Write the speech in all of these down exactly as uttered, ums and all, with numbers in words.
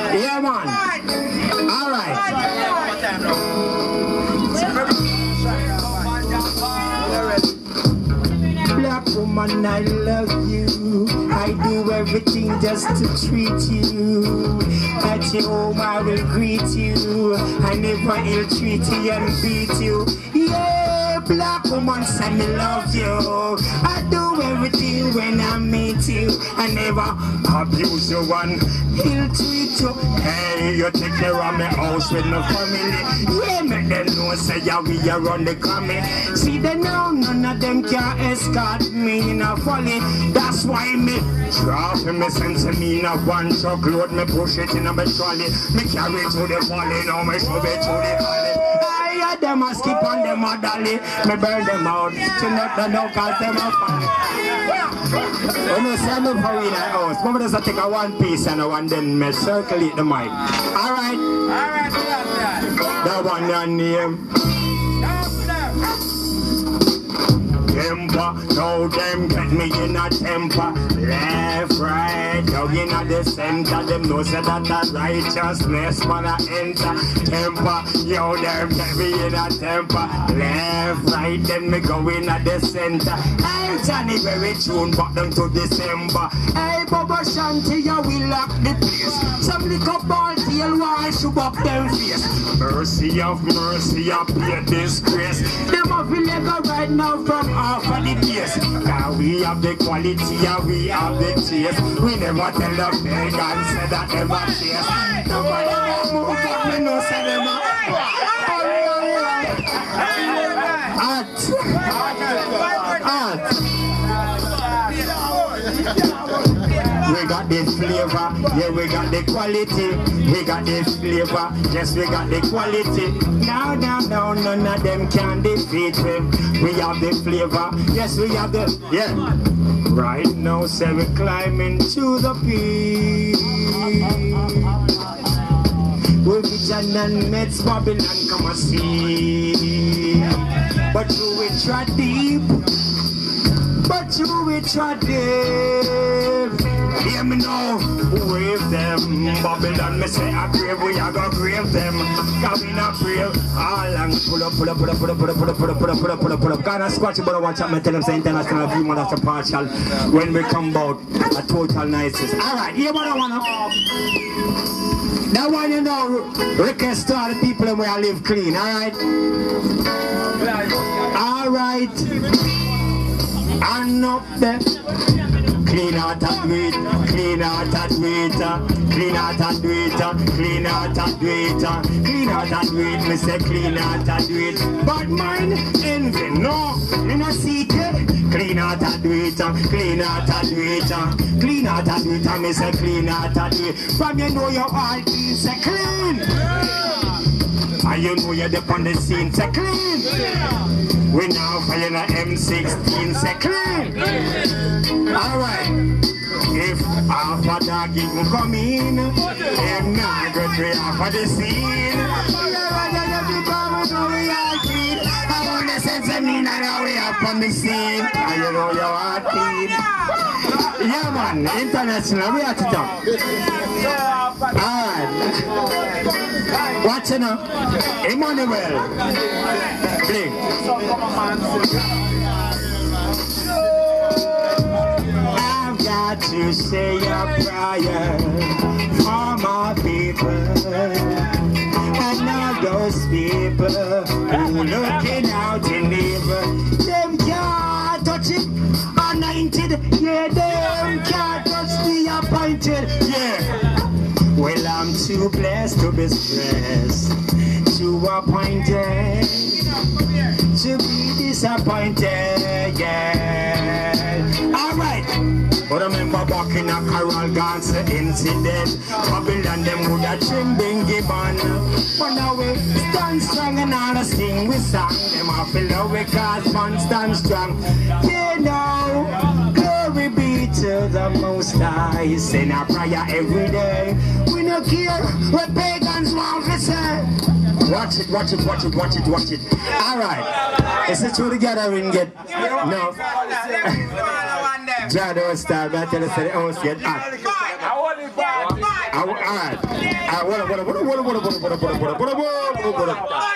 Yeah, man. All right. Black woman, I love you. I do everything just to treat you. At your home, I will greet you. I never ill treat you and beat you. Yeah, black woman, say me love you. I do everything when I meet you. I never abuse you and ill treat you. Hey, you take care of my house with my family. Yeah, make them know say yeah, we are on the coming. See them now, none of them can escort me in a folly. That's why me drop me sense of me in a one truckload. Me push it in a me trolley. Me carry to the valley, now me shove it to the valley. I had them a skip on them a dolly. Me burn them out. Tonight the no cause them a funny. When you say me for in a house, mama does take a one piece and a one then me circulate the mic. Alright? Alright, that one your name. Temper, now them get me in a temper. Left, right, down in a the center. Them know say that a righteousness man a enter. Temper, yo them get me in a temper. Left, right, then me go in a the center. Hey January, June, back them to December. Hey Bubba Shanty, ya we lock the place. Some little ball tail why shoot up them face. Mercy of mercy, I pay disgrace. Them a feel like right now from off of the base. Now we have the quality and we have the taste. We never tell the pagan say that them a chase. Nobody can move but me no say them a Art Art We got the flavor, yeah we got the quality. We got the flavor, yes we got the quality. Now, now, now, none of them can defeat me. We have the flavor, yes we have the, yeah. Right now, say we climbing to the peak. With Vision and Mets, Babylon come and see. But you will try deep. But you will try deep. Hear me now, wave them. Babylon, me say I grave, we are gonna grave them. Cause we not brave. All along, pull up, pull up, pull up, pull up, pull up, pull up, pull up, pull up, pull up, pull up, pull up. Gonna squatch about watch out, me tell them say international view, man, that's a partial. When we come about, a total niceness. Alright, here what I wanna. That one you know, request to all the people where I live clean, alright? Alright. And up there. Clean out and do it, clean out and do it, clean out and do it, clean out and do it, clean out and do it, me say clean out and do it. But mine envy, no, in a secret. Clean out and do it, clean out and do it, clean out and do it, me say clean out and do it. From you know your all clean, say clean. And you know you're up on the scene, say clean. We now fire a M sixteen, say clean. Alright, if half a dog even come in, them not go to half of the scene. I want to sense of me now we up on the scene. And you know your heart beat. Yeah man, international, we have to talk. Alright, watch it now. Emmanuel, play. I've got to say a prayer for my people and all those people who looking out in evil. Them can't touch it, anointed. Yeah, them can't touch the appointed. Yeah. Well, I'm too blessed to be stressed, too appointed to be disappointed, yeah. Alright, but I remember back in a Carol Gans incident, Babylon them would have trim bingy bun. But now we stand strong and all the sing we song. Them a feel we cause man stand strong. You know, glory be to the Most High. Sing a prayer every day. We no care what pagans want to say. Watch it, watch it, watch it, watch it, watch it. Alright. Is it true together we get? No. Jado style, but I tell you, the house get hot. Alright. What what what what what what what what what what what what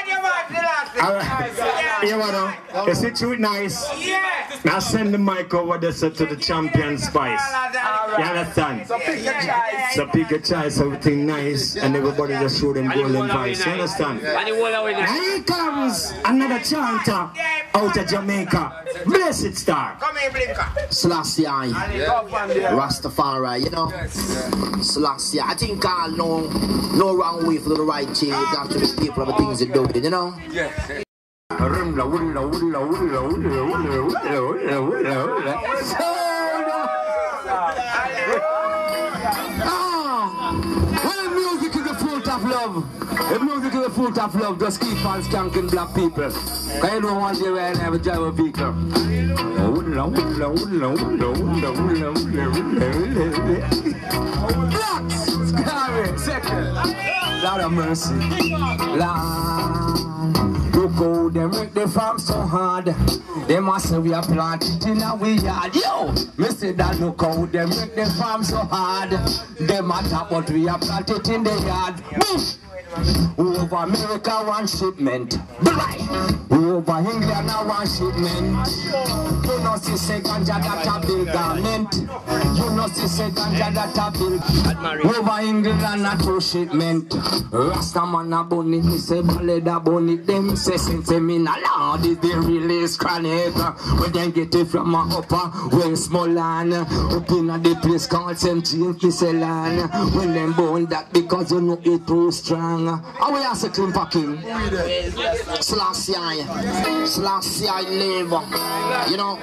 Alright. You wanna? You see to it nice? Now send the mic over there to the champion spice. You understand? So pick a choice. So pick a choice, everything nice, and everybody just show them golden vibes. You understand? Here comes another chanter out of Jamaica. Blessed Star. Come here, Blinker. Selassie, Rastafari, you know. Selassie, I think I know no wrong way for the right thing. You got to be people of the things you do, you know. Well, music is the fruit of love. The music is the fruit of love. Just keep on skanking black people. I don't want to ever drive a vehicle. Blacks, scary, second. Lord of mercy. Lord. Look how they make the farm so hard. They must say we are planted in our yard. Yo, me say that look how they make the farm so hard. They matter but we are planted in the yard. Boom! Over America one shipment. Over England one shipment. You know see say ganja that a big garment. You know see say ganja that a big. Over England a two shipment. Rastaman a bunny, me say ballet a bunny. Them say since me na lord is the release chronic. We then get it from a upper Westmoreland. Up in a the place called Saint James Kisselan. When them born that because you know it too strong. How we are say klimpa king? Selassie, Selassie live. You know.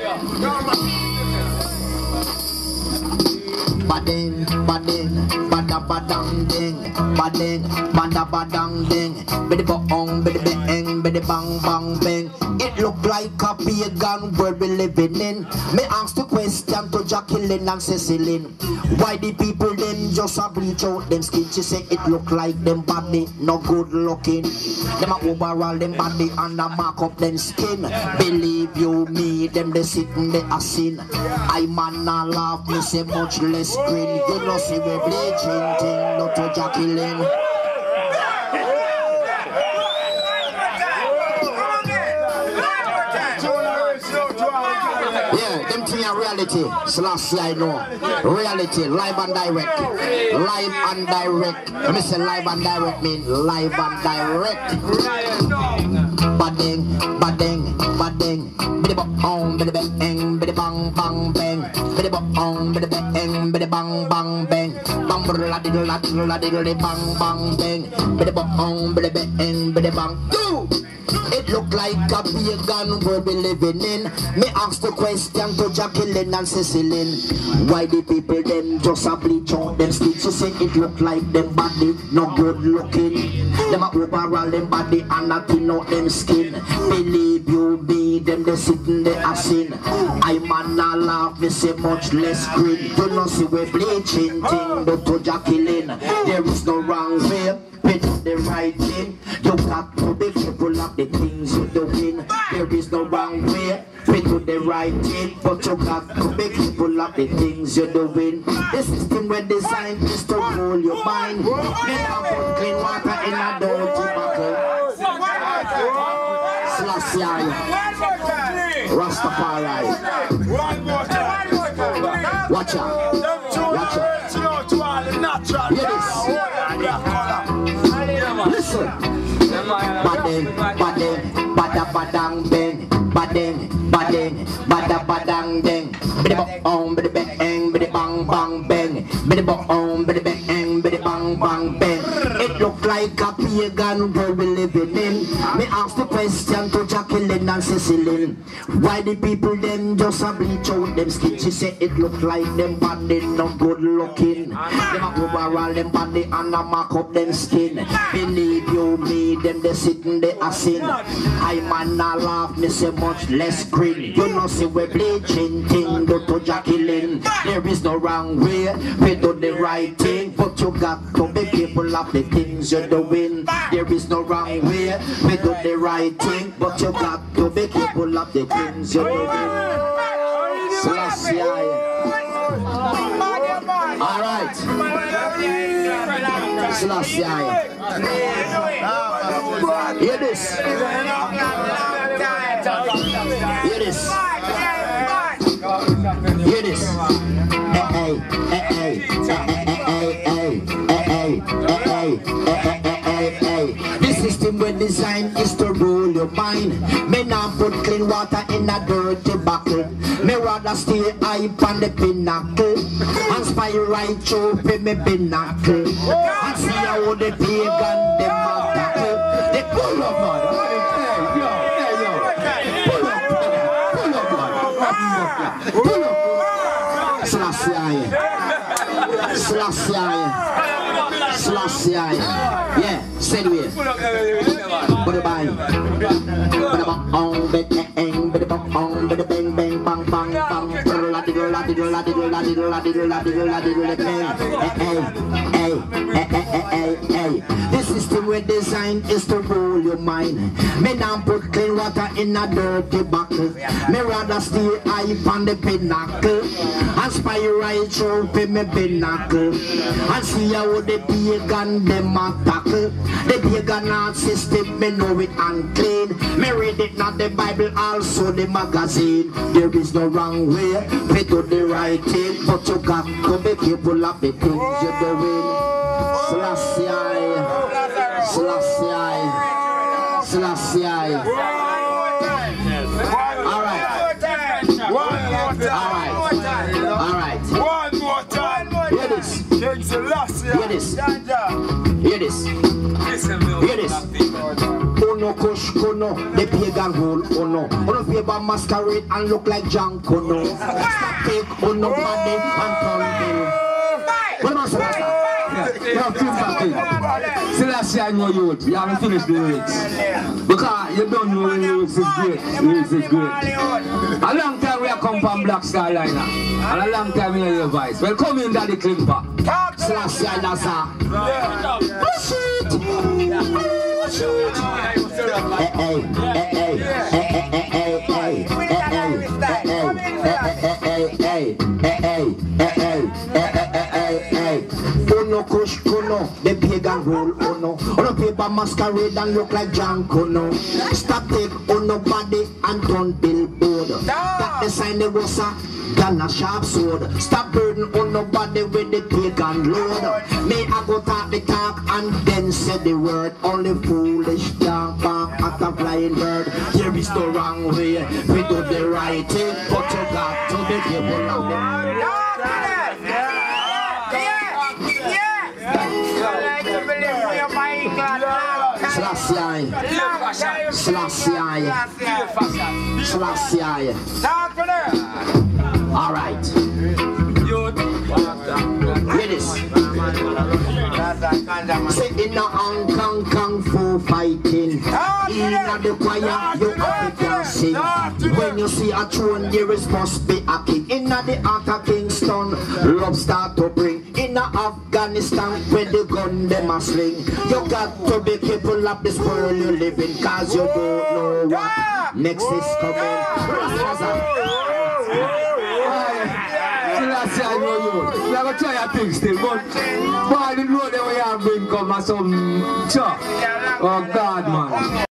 Bading, bading, bada badang ding, bading, bada badang ding, bidi bong, bidi bang, bidi bang bang bang. It look like a pagan world we living in. Me ask the question to Jacqueline and Cecilin. Why the people them just a bleach out them skin? She say it look like them body no good looking. Them a overall them body and a mark up them skin. Believe you me, them they sitting they a sin. I man not laugh me say much less green. You know see we bleaching thing not to Jacqueline. Reality, Selassie I know. Reality, live and direct. Live and direct. Let me say live and direct mean live and direct. Bading, bading, bading. Biddy bong, biddy bang, biddy bang, bang, bang. Biddy bong, biddy bang, biddy bang, bang, bang. Bang, la diddle, la diddle, la diddle, bang, bang, bang. Biddy bong, biddy bang, biddy bang. Do! It look like a pagan world we living in. Me ask the question to Jacqueline and Cecilin. Why the people them just a bleach out them skin? She say it look like them body no good looking. Them a overall them body and not thin out them skin. Believe you me, them they sitting there a sin. I man not laugh, me say much less green. You know see we bleaching thing, but to Jacqueline there is no wrong way. Pick the right thing. You got to be careful of the things you're doing. There is no wrong way. Pick the right thing, but you got to be careful of the things you're doing. The system we're designed is to rule your mind. Never put clean water in a dirty bottle. Selassie, Rastafari. Watch out. Watch out. Hear this. Listen. Bading, bading, bada badang bang, bading, bading, bada badang ding. Biddy bong, biddy bang, biddy bang bang bang. Biddy bong, biddy bang, biddy bang bang bang. It look like a pagan world we living in. Me ask the question to Jacqueline and Cecilin. Why the people them just a bleach out them skin? She say it look like them body no good looking. Them a overall them body and a mark up them skin. Believe you me, them they sitting they a sin. I man not laugh, me say much less grin. You know see we bleaching thing do to Jacqueline. There is no wrong way, we do the right thing. But you got to be careful of the things you're doing. There is no wrong way, we do the right thing. But you got to be careful of the things you're doing. Selassie. Alright. Selassie. Hear this. Hear this. Hear this. Hey, hey, hey, hey, hey, hey, hey, hey, hey. The system we design is to rule your mind. Me not put clean water in a dirty bucket. Me rather stay high on the pinnacle and spy right through me pinnacle and see how the pagan them attack. They pull up, man. Hey, yo, hey, yo. Pull up, pull up, man. Pull up. Selassie. Selassie. Selassie. Yeah, say the way. Bada bang. Bada bang on bed bang. Bada bang on bed bang bang bang bang bang. La di la di la di la di la di la di la di la bang. Hey, hey, hey, hey, hey, hey. The system we design is to rule your mind. Me not put clean water in a dirty bucket. Me rather stay high on the pinnacle and spy right through me pinnacle and see how the pagan them attack. The pagan art system, me know it unclean. Me read it not the Bible, also the magazine. There is no wrong way, we do the right thing, but you got to be careful of the things you're doing. Selassie, Selassie, Selassie. All right, all right, all right. One more time. Hear this. King Selassie. Hear this. Hear this. Hear this. Ono kush kono, the pagan rule ono. Ono paper masquerade and look like John Kono. Stop take ono body and turn bill. What am I saying? Now, Klimpa, Selassie, I know you. You haven't finished the lyrics. Because you don't know when lyrics is great. Lyrics is great. A long time we have come from Black Star Liner. And a long time we hear your voice. Well, come in, Daddy Klimpa. Selassie, that's a. Push it. Push it. Hey, hey, hey, hey, hey, hey, hey, hey, hey, hey, hey, Ono kush kono, the pagan rule ono. Ono paper masquerade and look like John Kono. Stop take ono body and turn billboard. That the sign the rosa, gun a sharp sword. Stop burden on nobody with the pagan lord. May I go talk the talk and then say the word. Only foolish talk back at a flying bird. There is no wrong way, we do the right thing, but you got to be careful of them. Selassie, Selassie, Selassie. All right. Hear this. Say in a Hong Kong Kung Fu fighting, in the choir you have to sing. When you see a throne, there is must be a king. In the heart of Kingston, love start to bring. In Afghanistan, where the gun them a sling. You got to be careful of this world you live in, cause you don't know what next is coming. Selassie, I know you. We have to try your things still, but boy, the road that we have been come as some chuck. Oh God, man.